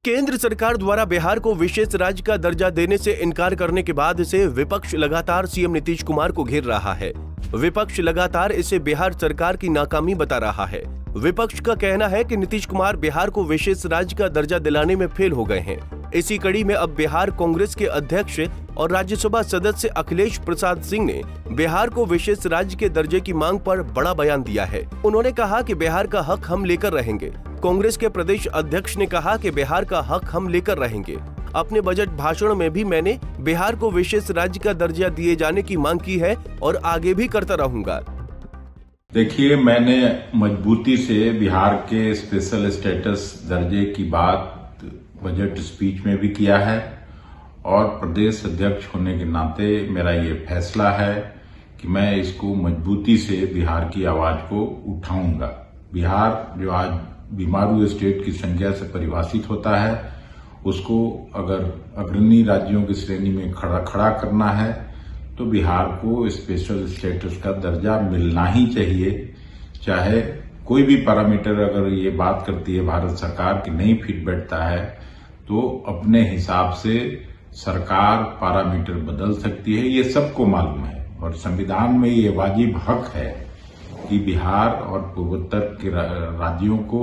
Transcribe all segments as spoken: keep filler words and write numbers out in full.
केंद्र सरकार द्वारा बिहार को विशेष राज्य का दर्जा देने से इनकार करने के बाद से विपक्ष लगातार सीएम नीतीश कुमार को घेर रहा है। विपक्ष लगातार इसे बिहार सरकार की नाकामी बता रहा है। विपक्ष का कहना है कि नीतीश कुमार बिहार को विशेष राज्य का दर्जा दिलाने में फेल हो गए हैं। इसी कड़ी में अब बिहार कांग्रेस के अध्यक्ष और राज्यसभा सदस्य अखिलेश प्रसाद सिंह ने बिहार को विशेष राज्य के दर्जे की मांग पर बड़ा बयान दिया है। उन्होंने कहा कि बिहार का हक हम लेकर रहेंगे। कांग्रेस के प्रदेश अध्यक्ष ने कहा कि बिहार का हक हम लेकर रहेंगे। अपने बजट भाषण में भी मैंने बिहार को विशेष राज्य का दर्जा दिए जाने की मांग की है और आगे भी करता रहूंगा। देखिए, मैंने मजबूती से बिहार के स्पेशल स्टेटस दर्जे की बात बजट स्पीच में भी किया है और प्रदेश अध्यक्ष होने के नाते मेरा ये फैसला है कि मैं इसको मजबूती से बिहार की आवाज को उठाऊंगा। बिहार जो आज बीमारू स्टेट की संज्ञा से परिभाषित होता है, उसको अगर अग्रणी राज्यों की श्रेणी में खड़ा खड़ा करना है तो बिहार को स्पेशल स्टेटस का दर्जा मिलना ही चाहिए। चाहे कोई भी पैरामीटर अगर ये बात करती है भारत सरकार की नहीं फिट बैठता है तो अपने हिसाब से सरकार पैरामीटर बदल सकती है, ये सबको मालूम है। और संविधान में ये वाजिब हक है कि बिहार और पूर्वोत्तर के राज्यों को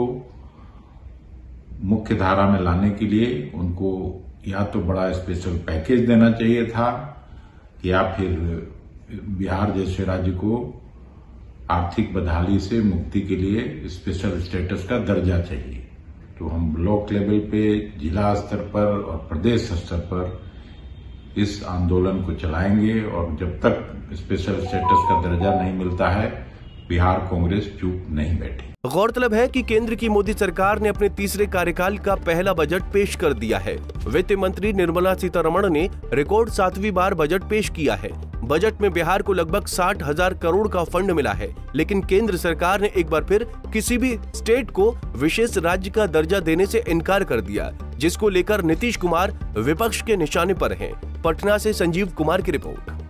मुख्य धारा में लाने के लिए उनको या तो बड़ा स्पेशल पैकेज देना चाहिए था या फिर बिहार जैसे राज्य को आर्थिक बदहाली से मुक्ति के लिए स्पेशल स्टेटस का दर्जा चाहिए। तो हम ब्लॉक लेवल पे, जिला स्तर पर और प्रदेश स्तर पर इस आंदोलन को चलाएंगे और जब तक स्पेशल स्टेटस का दर्जा नहीं मिलता है बिहार कांग्रेस चुप नहीं बैठी। गौरतलब है कि केंद्र की मोदी सरकार ने अपने तीसरे कार्यकाल का पहला बजट पेश कर दिया है। वित्त मंत्री निर्मला सीतारमण ने रिकॉर्ड सातवीं बार बजट पेश किया है। बजट में बिहार को लगभग साठ हजार करोड़ का फंड मिला है, लेकिन केंद्र सरकार ने एक बार फिर किसी भी स्टेट को विशेष राज्य का दर्जा देने से इनकार कर दिया, जिसको लेकर नीतीश कुमार विपक्ष के निशाने पर हैं। पटना से संजीव कुमार की रिपोर्ट।